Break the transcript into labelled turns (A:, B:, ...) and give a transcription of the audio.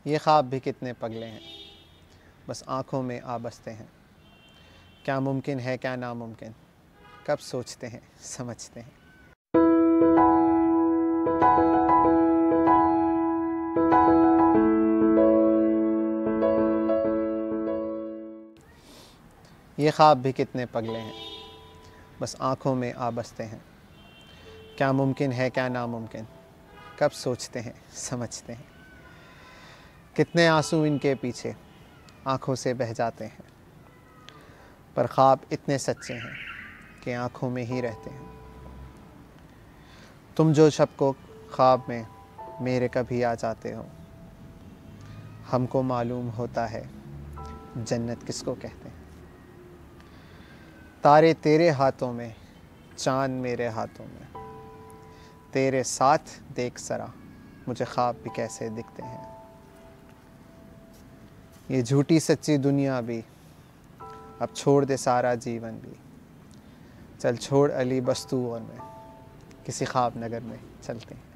A: ये ख्वाब भी कितने पगले हैं, बस आँखों में आ बसते हैं। क्या मुमकिन है क्या नामुमकिन, कब सोचते हैं समझते हैं। ये ख्वाब भी कितने पगले हैं, बस आँखों में आ बसते हैं। क्या मुमकिन है क्या नामुमकिन, कब सोचते हैं समझते हैं। कितने आंसू इनके पीछे आँखों से बह जाते हैं, पर ख्वाब इतने सच्चे हैं कि आँखों में ही रहते हैं। तुम जो शब को ख्वाब में मेरे कभी आ जाते हो, हमको मालूम होता है जन्नत किसको कहते हैं। तारे तेरे हाथों में, चाँद मेरे हाथों में, तेरे साथ देख सरा मुझे ख्वाब भी कैसे दिखते हैं। ये झूठी सच्ची दुनिया भी अब छोड़ दे सारा जीवन भी, चल छोड़ अली बस तू और मैं किसी ख्वाब नगर में चलते हैं।